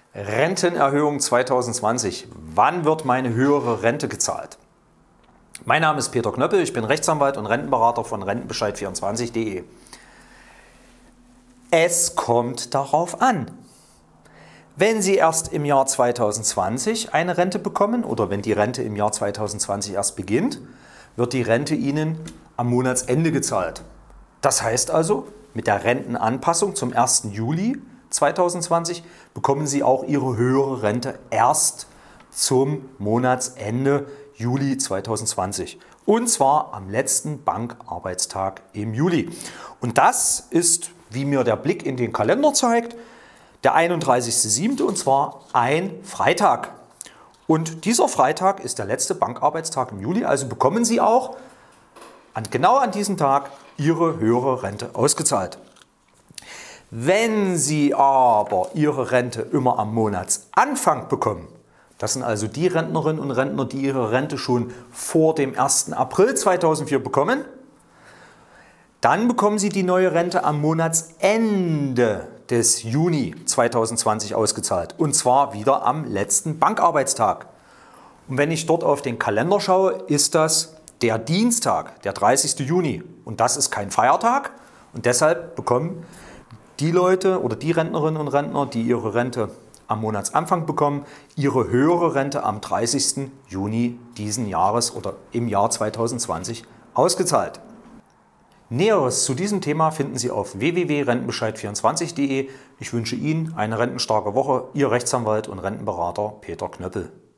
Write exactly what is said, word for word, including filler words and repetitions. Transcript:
Rentenerhöhung zweitausendzwanzig. Wann wird meine höhere Rente gezahlt? Mein Name ist Peter Knöppel, ich bin Rechtsanwalt und Rentenberater von Rentenbescheid vierundzwanzig punkt de. Es kommt darauf an. Wenn Sie erst im Jahr zweitausendzwanzig eine Rente bekommen oder wenn die Rente im Jahr zweitausendzwanzig erst beginnt, wird die Rente Ihnen am Monatsende gezahlt. Das heißt also, mit der Rentenanpassung zum ersten Juli zweitausendzwanzig bekommen Sie auch Ihre höhere Rente erst zum Monatsende Juli zweitausendzwanzig. Und zwar am letzten Bankarbeitstag im Juli. Und das ist, wie mir der Blick in den Kalender zeigt, der einunddreißigste siebte und zwar ein Freitag. Und dieser Freitag ist der letzte Bankarbeitstag im Juli, also bekommen Sie auch an, genau an diesem Tag Ihre höhere Rente ausgezahlt. Wenn Sie aber Ihre Rente immer am Monatsanfang bekommen, das sind also die Rentnerinnen und Rentner, die ihre Rente schon vor dem ersten April zweitausendvier bekommen, dann bekommen Sie die neue Rente am Monatsende des Juni zweitausendzwanzig ausgezahlt. Und zwar wieder am letzten Bankarbeitstag. Und wenn ich dort auf den Kalender schaue, ist das der Dienstag, der dreißigste Juni. Und das ist kein Feiertag. Und deshalb bekommen die Leute oder die Rentnerinnen und Rentner, die ihre Rente am Monatsanfang bekommen, ihre höhere Rente am dreißigsten Juni diesen Jahres oder im Jahr zweitausendzwanzig ausgezahlt. Näheres zu diesem Thema finden Sie auf w w w punkt rentenbescheid vierundzwanzig punkt de. Ich wünsche Ihnen eine rentenstarke Woche. Ihr Rechtsanwalt und Rentenberater Peter Knöppel.